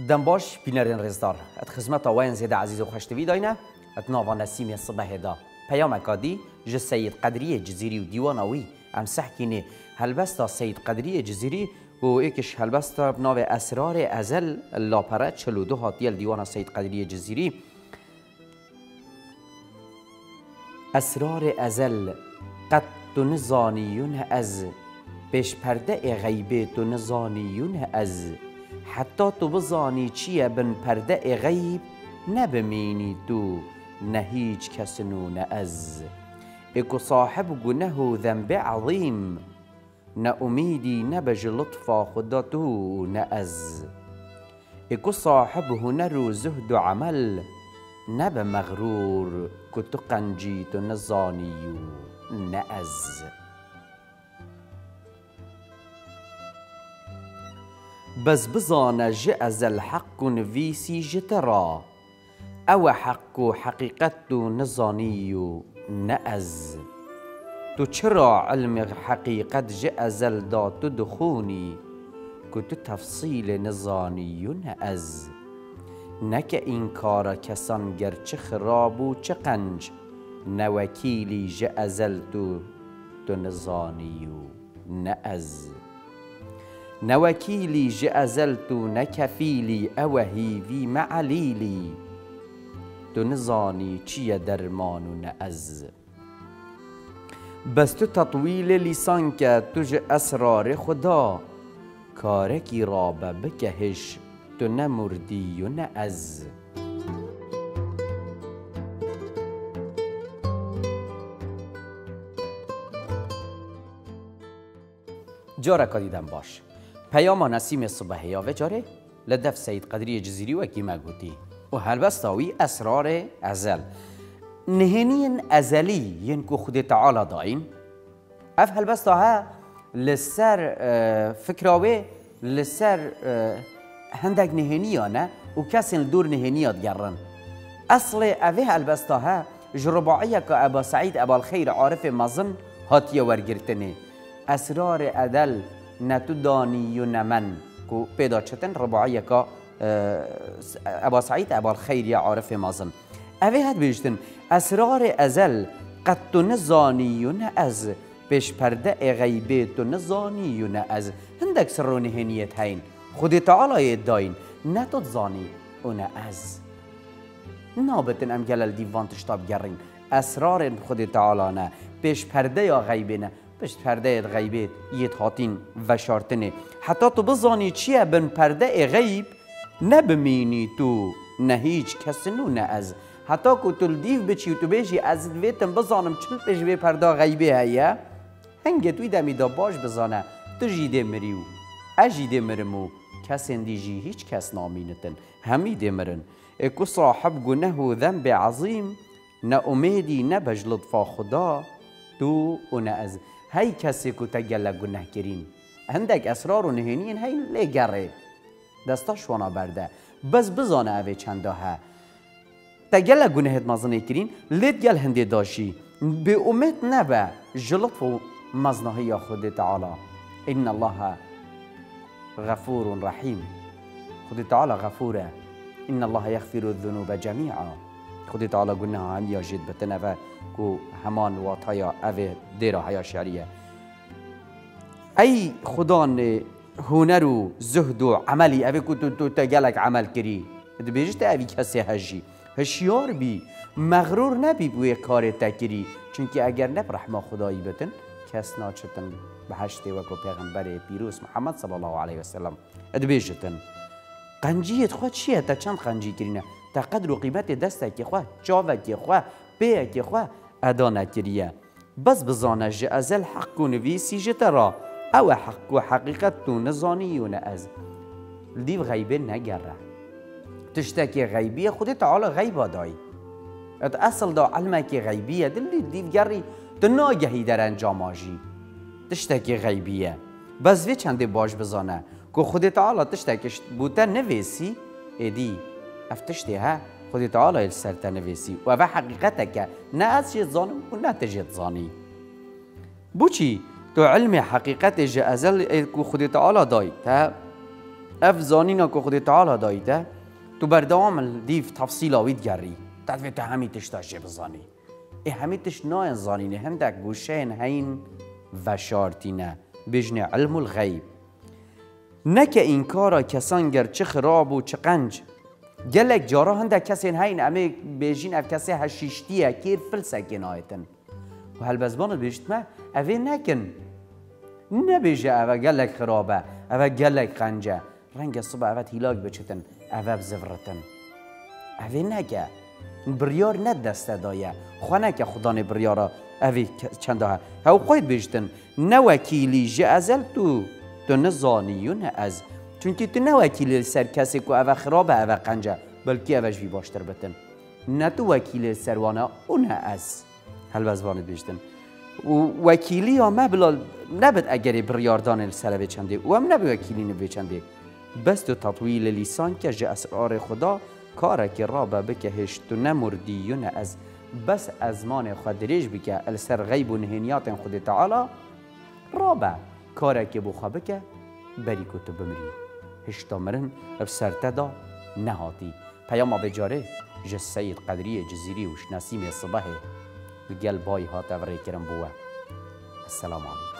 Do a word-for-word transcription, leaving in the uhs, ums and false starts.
دنباش بینرین رزدار ات خدمت وين زيد عزيز وخشتوي داينا ات ناوا نسيم الصبح دا پیام کادی ج سید قدری جزیری و دیوانوی ام سحکینه هلبستا سید قدری جزیری و ایکش هلبستا بناو اسرار ازل لاپره چلو دو هاتیل دیوان سید قدری جزیری اسرار ازل قد نزانیون از پیش پرده غیبه تو نزانیون از حتی تو بزانی چیه بن پرده غیب نبمینی تو نه هیچ کس نون از اکو صاحب گنه و ذنب عظیم نه امیدی نبج لطفا خدا تو نه از اکو صاحب هنر و زهد و عمل نب مغرور کتو قنجی تو نزانی نه از بس بزانه جه از الحق نویسی جترا او حق و حقیقت و نزانی و نه از تو چرا علم حقیقت جه ازل دا تو دخونی که تو تفصیل نزانی و نه از نه که این کار کسان گرچه خراب و چه قنج نه وکیلی جه ازل تو تو نزانی و نه از نه وکیلی جه ازل تو نه کفیلی اوهی وی معلیلی تو نزانی چیه درمان و نه از بس تو تطویل لیسان که تو جه اسرار خدا کارکی را بکهش تو نه مردی و نه از جاره که دیدم باش پیام نسیم صبح یا وجاره لدف سید قدری جزیری و کیما گوتی و هلبستاوی اسرار ازل نهنین ازلی ین که خود تعالی داین اف هلبستا ها لسر فکراوی لسر هندک نهنیانه و کسی دور نهنیات گرن اصل اوه هلبستا ها جرباعیه که ابا سعید ابا الخیر عارف مزن هاتیه ورگرتنه اسرار ادل نتو دانی و نمن کو پیدا چتن رباعیه که ابا سعید ابا الخیر یا عارف مازن اوه هد بیشتن اسرار ازل قد تو نزانی و نه از پیش پرده غیبه تو نزانی و نه از هندک سر و نهنیت هین خود تعالی داین نه تو زانی و نه از نابتن ام گلل دیوان تشتاب گرین اسرار خود تعالی نه پیش پرده یا غیبه نه پیش پرده غیبه یت هاتین و شارتنه حتی تو بزانی چیه بن پرده غیب نبمینی تو نه هیچ کس نو نه از حتی که تو دیو بچی و تو بیشی از ویتم بزانم چل پیش به پرده غیبه هیا هنگه توی دمی دا باش بزانه تو جیده مریو اجیده مرمو کس اندیجی هیچ کس نامینتن همیده مرن اکو صاحب گنه و ذنب عظیم نه امیدی نه بج لطفا خدا تو و نه از هی کسی که تگل گنه کرین هندک اسرار و نهینین هی لگره دستاش وانا برده بس بزانه اوه چنده ها تگل گنهت مزنه کرین لید گل هنده داشی به امید نبه جلط و مزنه یا خود تعالی ان الله غفور رحیم خود تعالی غفوره ان الله یغفر الذنوب جمیعا خود تعالی گناه هم یا جد بتنوه کو همان واتایا اوه دیره هیا شعریه ای خدا هنر و زهد و عملی اوه کو تو تگلک عمل کری بیجت اوی کسی هجی هشیار بی مغرور نبی بوی کار تکری چونکه اگر نب رحمه خدایی بتن کس ناچتن به هشته وکو پیغمبر پیروز محمد صلی الله علیه وسلم ادبیجتن قنجیت خواه چیه تا چند قنجی کرینه تا قدر و قیمت دسته که خواه چاوه که خواه پیه که خواه ادا نکریه بس بزانه جه ازل حق و نویسی جترا او حق و حقیقت تو نزانی و نه از دیو غیبه نگره تشتکی غیبیه خود تعالی غیبه دایی ات اصل دا علمه که غیبیه دل دیو گری تو ناگهی در انجام آجی تشتکی غیبیه بس وی چنده باش بزانه که خود تعالی تشتکش بوده نویسی ایدی افتشتی ها خود تعالی سرت نویسی و و حقیقته که نه از جد زانم و نه تجد زانی بوچی تو علم حقیقت جه ازل که خود تعالی دای تا اف زانینا که خود تعالی دایده تو بردام دیف تفصیل آوید گری تدویت همی تشتاشه بزانی ای همی تش ناین زانینه هندک گوشین هین و شارتینه بجن علم الغیب نکه این کارا کسان گر چه خراب و چه قنج گلک جارا هندک کسی هین امی بیجین اف کسی هشیشتیه کیر فلسه گنایتن و هل بزبانت بیشت ما اوه نکن نبیجه اوه گلک خرابه اوه گلک قنجه رنگ صبح اوه هیلاک بچتن اوه بزفرتن اوه نکه بریار ند دسته دایه خواه نکه خدا بریارا اوه چنده ها او قاید بیشتن نوکیلی جه ازل تو تو نزانیون از چونکه تو نوکیلی سر کسی که اوه خرابه اوه قنجه بلکه اوه جوی باشتر بتن نه تو وکیل سروانه اونه از هل بزبانت بیشتن وکیلی ها مبلا نبد اگری بریاردان السلوه چنده و هم نبی وکیلی نبی چنده بس تو تطویل لیسان که جه اسرار خدا کاره که رابه بکه هشتو نمردیون از بس ازمان خود ریج بکه السر غیب و نهینیات خود تعالی رابه کاره که بخوا بکه بری که تو بمری هشتا مرن بسرتدا نهاتی پیام بجاره جه سید قدری جزیری وش نسیم صبحه بقل باي هات أفريكرم بوا السلام عليكم.